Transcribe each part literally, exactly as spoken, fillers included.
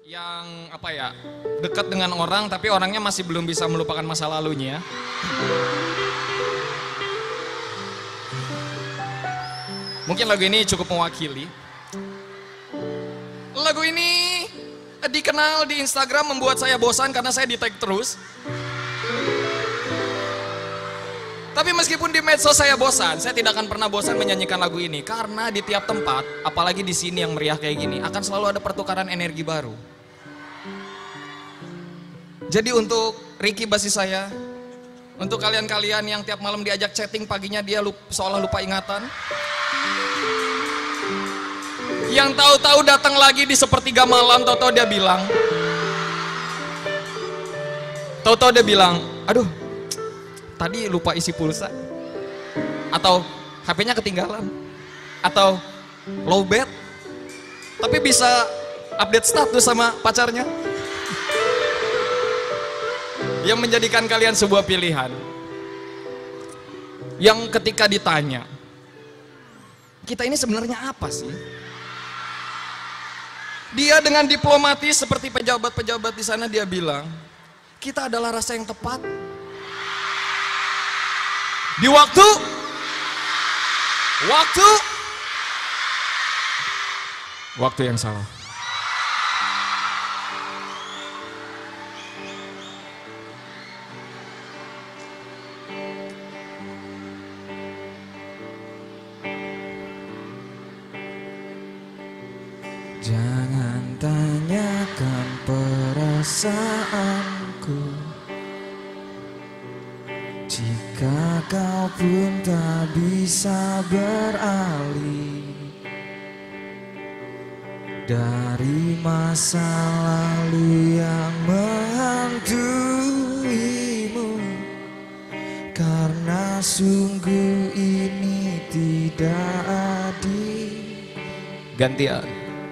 yang apa ya, dekat dengan orang tapi orangnya masih belum bisa melupakan masa lalunya. Mungkin lagu ini cukup mewakili. Lagu ini dikenal di Instagram membuat saya bosan karena saya di tag terus. Tapi meskipun di medsos saya bosan, saya tidak akan pernah bosan menyanyikan lagu ini. Karena di tiap tempat, apalagi di sini yang meriah kayak gini, akan selalu ada pertukaran energi baru. Jadi untuk Ricky basis saya, untuk kalian-kalian yang tiap malam diajak chatting, paginya dia lupa, seolah lupa ingatan. Yang tahu-tahu datang lagi di sepertiga malam, tahu-tahu dia bilang, tahu-tahu dia bilang, aduh, tadi lupa isi pulsa, atau H P-nya ketinggalan, atau lowbat, tapi bisa update status sama pacarnya. Yang menjadikan kalian sebuah pilihan. Yang ketika ditanya, kita ini sebenarnya apa sih? Dia dengan diplomatis seperti pejabat-pejabat di sana, dia bilang, kita adalah rasa yang tepat di waktu waktu waktu yang salah. Jangan tanyakan perasaanku, jika kau pun tak bisa beralih dari masa lalu yang menghantuimu. Karena sungguh ini tidak adil. Gantian.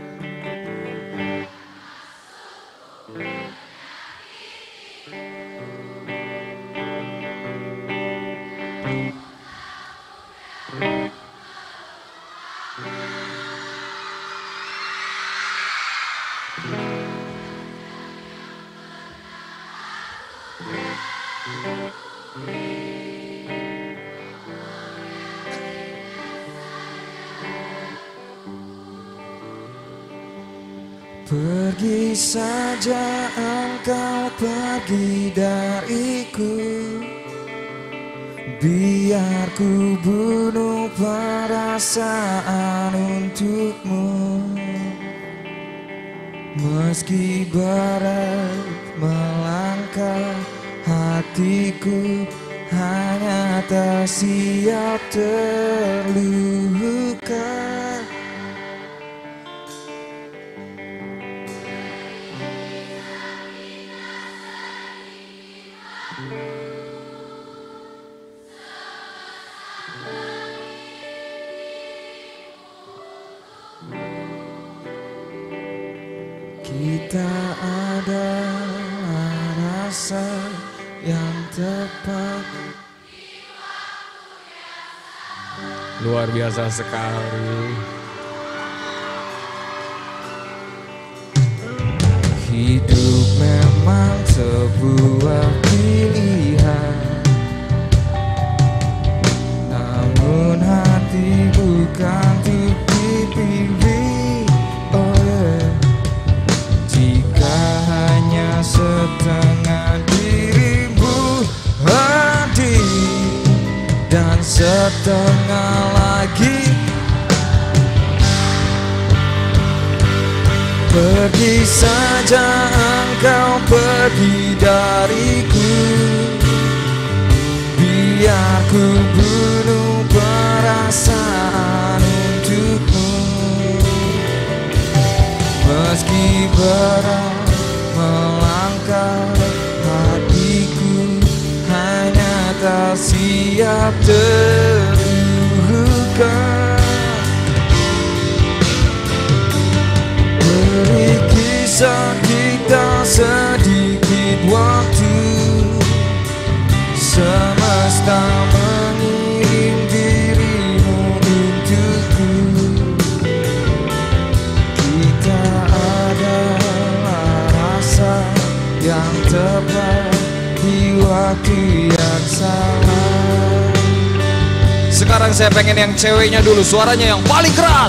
Pergi saja engkau, pergi dariku, biar ku bunuh perasaan untukmu. Meski berat melangkah, hatiku hanya tak siap terluka. Kita ada rasa yang tepat. Luar biasa sekali. Hidup memang sebuah pilihan, namun hati bukan untuk dipilih. Oh yeah. Jika hanya setengah dirimu hadir dan setengah lagi pergi saja engkau, pergi dariku, biar ku bunuh perasaan untukmu. Meski berat melangkah, hatiku hanya tak siap terluka. Beri kisah kita sedikit waktu, semesta mengirim dirimu untukku. Kita adalah waktu yang salah. Sekarang saya pengen yang ceweknya dulu, suaranya yang paling keras.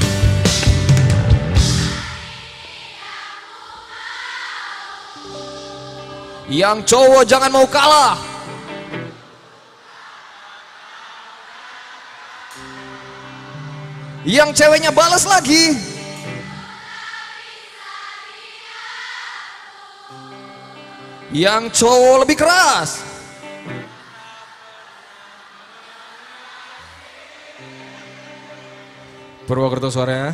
Yang cowok jangan mau kalah. Yang ceweknya balas lagi. Yang cowok lebih keras. Purwokerto suaranya.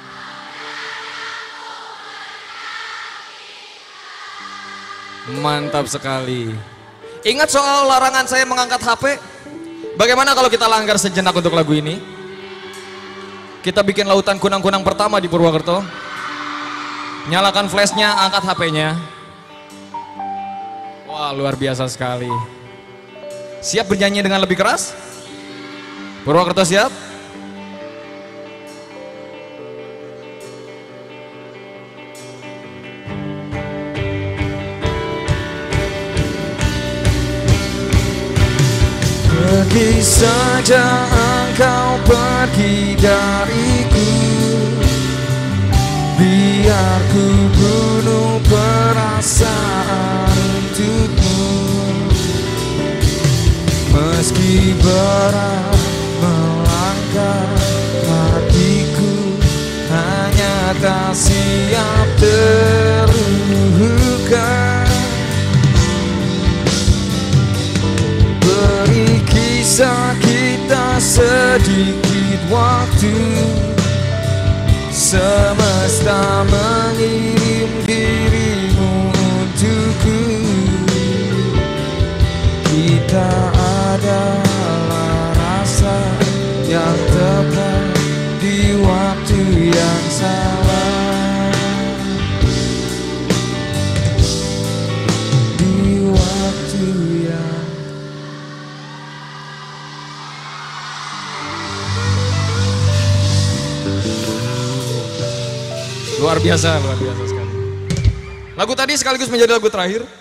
Mantap sekali. Ingat soal larangan saya mengangkat H P? Bagaimana kalau kita langgar sejenak untuk lagu ini? Kita bikin lautan kunang-kunang pertama di Purwokerto. Nyalakan flashnya, angkat H P-nya. Wah, luar biasa sekali. Siap bernyanyi dengan lebih keras? Purwokerto siap? Pergi saja engkau pergi dariku, biar ku bunuh perasaan untukmu. Meski berat melangkah, hatiku hanya tak siap terluka. Beri kisah kita sedikit waktu, semesta mengirim dirimu untukku. Kita adalah rasa yang tepat di waktu yang salah. Di waktu yang luar biasa, luar biasa sekali. Lagu tadi sekaligus menjadi lagu terakhir.